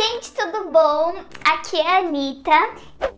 Gente, tudo bom? Aqui é a Anitta.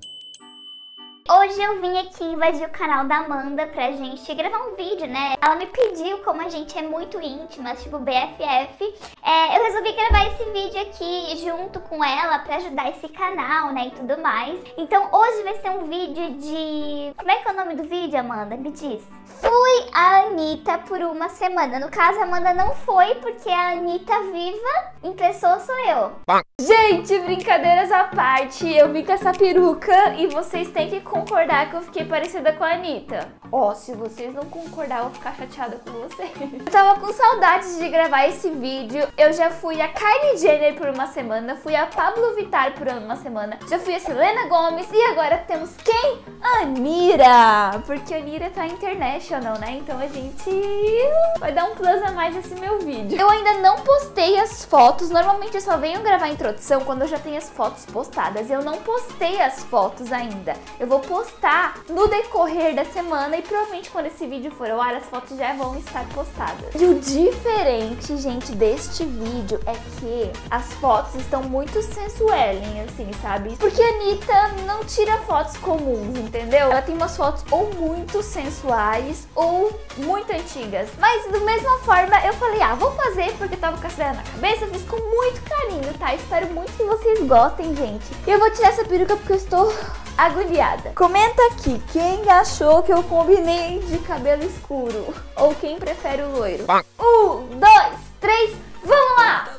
Hoje eu vim aqui invadir o canal da Amanda pra gente gravar um vídeo, né? Ela me pediu, como a gente é muito íntima, tipo BFF, eu resolvi gravar esse vídeo aqui junto com ela pra ajudar esse canal, né, e tudo mais. Então hoje vai ser um vídeo de... Como é que é o nome do vídeo, Amanda? Me diz. Fui a Anitta por uma semana. No caso, a Amanda não foi, porque a Anitta viva em pessoa sou eu. Gente, brincadeiras à parte, eu vim com essa peruca e vocês têm que concordar que eu fiquei parecida com a Anitta. Ó, se vocês não concordar, eu vou ficar chateada com vocês. Eu tava com saudades de gravar esse vídeo. Eu já fui a Kylie Jenner por uma semana, fui a Pablo Vittar por uma semana, já fui a Selena Gomez e agora temos quem? A Anira! Porque a Anira tá international, né? Então a gente vai dar um plus a mais nesse meu vídeo. Eu ainda não postei as fotos, normalmente eu só venho gravar a introdução quando eu já tenho as fotos postadas. Eu não postei as fotos ainda. Eu vou postar no decorrer da semana e provavelmente quando esse vídeo for ao ar, as fotos já vão estar postadas. E o diferente, gente, deste vídeo é que as fotos estão muito sensuelem, assim, sabe? Porque a Anitta não tira fotos comuns, entendeu? Ela tem umas fotos ou muito sensuais ou muito antigas. Mas da mesma forma, eu falei, vou fazer porque eu tava com essa ideia na cabeça, fiz com muito carinho, tá? Espero muito que vocês gostem, gente. E eu vou tirar essa peruca porque eu estou agoniada. Comenta aqui quem achou que eu combinei de cabelo escuro ou quem prefere o loiro. 1, 2, 3, vamos lá!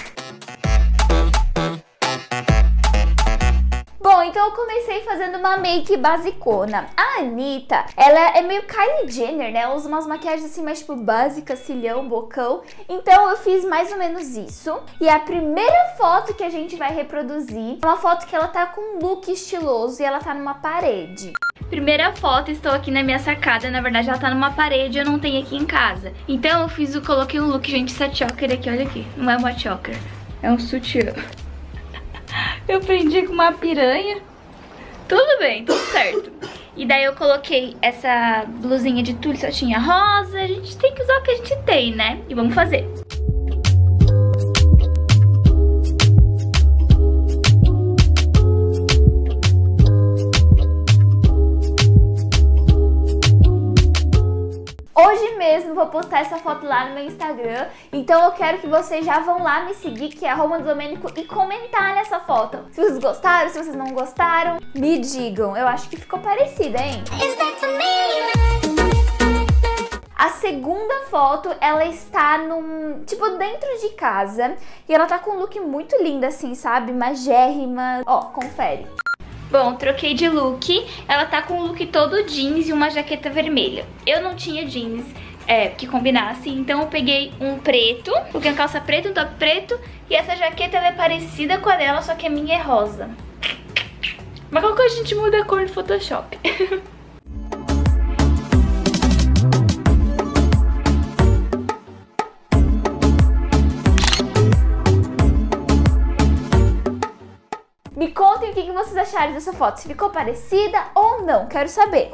Bom, então eu comecei fazendo uma make basicona. A Anitta, ela é meio Kylie Jenner, né? Ela usa umas maquiagens assim mais tipo básicas, cilhão, bocão. Então eu fiz mais ou menos isso. E a primeira foto que a gente vai reproduzir é uma foto que ela tá com um look estiloso e ela tá numa parede. Primeira foto, estou aqui na minha sacada. Na verdade ela tá numa parede, eu não tenho aqui em casa. Então eu coloquei um look, gente, essa choker aqui, olha aqui. Não é uma choker, é um sutiã. Eu prendi com uma piranha. Tudo bem, tudo certo. E daí eu coloquei essa blusinha de tule, só tinha rosa. A gente tem que usar o que a gente tem, né? E vamos fazer. Hoje mesmo vou postar essa foto lá no meu Instagram, então eu quero que vocês já vão lá me seguir, que é @Domênico, e comentar nessa foto. Se vocês gostaram, se vocês não gostaram, me digam. Eu acho que ficou parecida, hein? A segunda foto, ela está dentro de casa, e ela tá com um look muito lindo assim, sabe? Magérrima. Ó, confere. Bom, troquei de look, ela tá com um look todo jeans e uma jaqueta vermelha. Eu não tinha jeans que combinasse, então eu peguei um preto, coloquei uma calça preta, um top preto, e essa jaqueta ela é parecida com a dela, só que a minha é rosa. Mas qualquer coisa a gente muda a cor no Photoshop. Me contem o que vocês acharam dessa foto, se ficou parecida ou não, quero saber.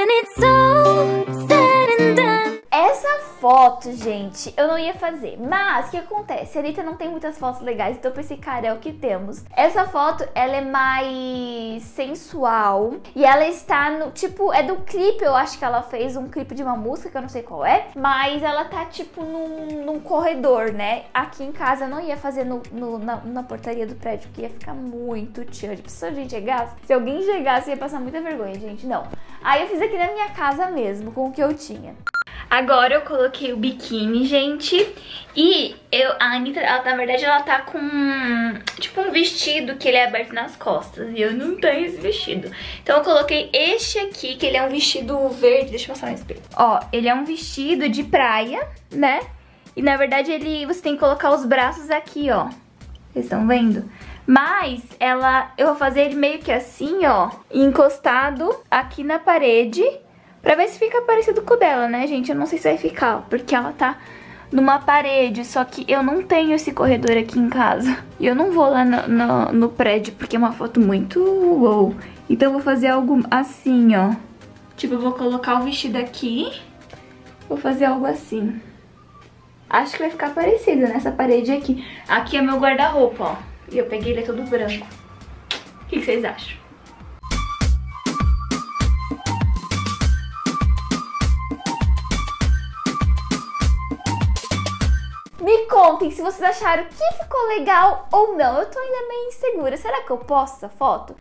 Essa foto, gente, eu não ia fazer, mas o que acontece? A Anitta não tem muitas fotos legais, então eu pensei, cara, é o que temos. Essa foto, ela é mais sensual e ela está no, é do clipe, eu acho que ela fez um clipe de uma música que eu não sei qual é, mas ela tá num corredor, né? Aqui em casa eu não ia fazer na portaria do prédio, porque ia ficar muito tchan. Se a gente chegasse, se alguém chegasse, ia passar muita vergonha, gente, não. Aí eu fiz aqui na minha casa mesmo, com o que eu tinha. Agora eu coloquei o biquíni, gente, e a Anitta, na verdade, ela tá com um vestido que ele é aberto nas costas, e eu não tenho esse vestido. Então eu coloquei este aqui, que ele é um vestido verde, deixa eu mostrar no espelho. Ó, ele é um vestido de praia, né? E na verdade você tem que colocar os braços aqui, ó. Vocês estão vendo? Mas eu vou fazer ele meio que assim, ó, encostado aqui na parede, pra ver se fica parecido com o dela, né, gente? Eu não sei se vai ficar, porque ela tá numa parede, só que eu não tenho esse corredor aqui em casa. E eu não vou lá no prédio, porque é uma foto muito wow. Então eu vou fazer algo assim, ó. Tipo, eu vou colocar o vestido aqui, vou fazer algo assim. Acho que vai ficar parecido nessa parede aqui. Aqui é meu guarda-roupa, ó. E eu peguei ele todo branco. O que vocês acham? Me contem se vocês acharam que ficou legal ou não. Eu tô ainda meio insegura. Será que eu posto essa foto?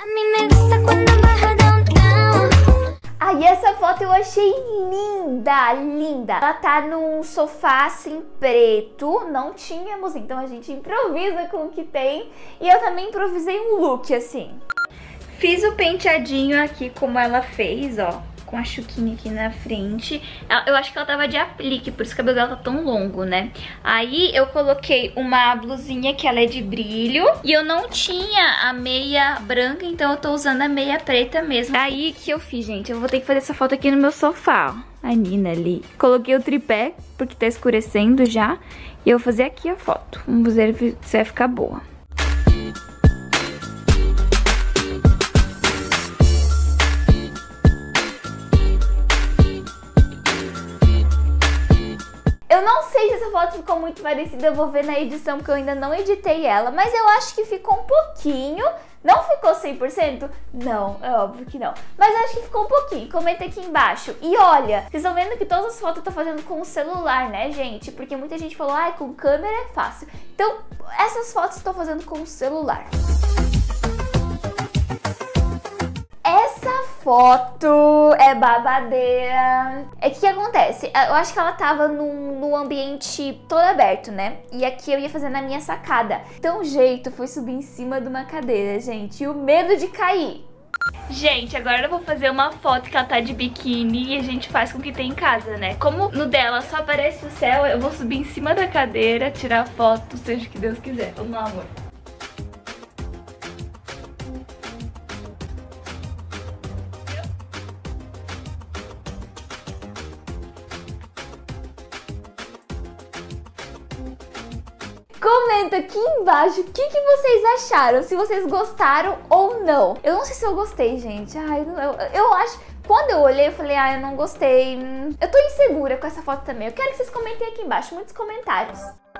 E essa foto eu achei linda, linda. Ela tá num sofá assim preto, não tínhamos, então a gente improvisa com o que tem. E eu também improvisei um look assim. Fiz o penteadinho aqui como ela fez, ó, com a chuquinha aqui na frente. Eu acho que ela tava de aplique, por isso que o cabelo dela tá tão longo, né? Aí eu coloquei uma blusinha que ela é de brilho. E eu não tinha a meia branca, então eu tô usando a meia preta mesmo. Aí que eu fiz, gente, eu vou ter que fazer essa foto aqui no meu sofá, ó. A Nina ali. Coloquei o tripé, porque tá escurecendo já. E eu vou fazer aqui a foto. Vamos ver se vai ficar boa. Eu não sei se essa foto ficou muito parecida, eu vou ver na edição porque eu ainda não editei ela, mas eu acho que ficou um pouquinho. Não ficou 100%? Não, é óbvio que não. Mas eu acho que ficou um pouquinho. Comenta aqui embaixo. E olha, vocês estão vendo que todas as fotos eu tô fazendo com o celular, né, gente? Porque muita gente falou, ai, com câmera é fácil. Então, essas fotos eu tô fazendo com o celular. Essa foto é babadeira. É que acontece? Eu acho que ela tava num ambiente todo aberto, né? E aqui eu ia fazer na minha sacada. Então o jeito foi subir em cima de uma cadeira, gente. E o medo de cair. Gente, agora eu vou fazer uma foto que ela tá de biquíni e a gente faz com o que tem em casa, né? Como no dela só aparece o céu, eu vou subir em cima da cadeira, tirar foto, seja o que Deus quiser. Vamos lá, amor. Comenta aqui embaixo o que vocês acharam, se vocês gostaram ou não. Eu não sei se eu gostei, gente. Ai, eu acho... Quando eu olhei, eu falei, eu não gostei. Eu tô insegura com essa foto também. Eu quero que vocês comentem aqui embaixo, muitos comentários.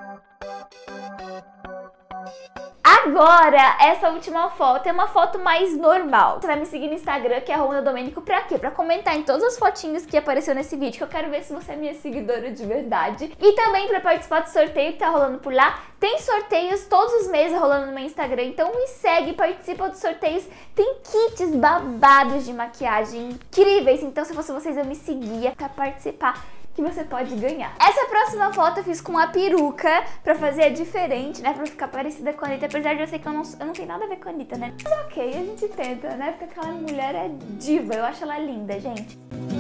Agora, essa última foto é uma foto mais normal. Você vai me seguir no Instagram, que é @domenico, pra quê? Pra comentar em todas as fotinhas que apareceu nesse vídeo, que eu quero ver se você é minha seguidora de verdade. E também pra participar do sorteio que tá rolando por lá. Tem sorteios todos os meses rolando no meu Instagram, então me segue, participa dos sorteios. Tem kits babados de maquiagem incríveis, então se fosse vocês eu me seguia pra participar, que você pode ganhar. Essa próxima foto eu fiz com a peruca pra fazer diferente, né? Pra ficar parecida com a Anitta, apesar de eu sei que eu não tenho nada a ver com a Anitta, né? Mas ok, a gente tenta, né? Porque aquela mulher é diva, eu acho ela linda, gente.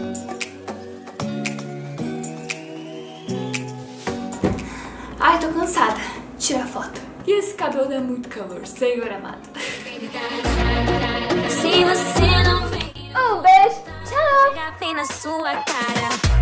Ai, tô cansada. Tira a foto. E esse cabelo é muito calor, Senhor amado. Um beijo, tchau!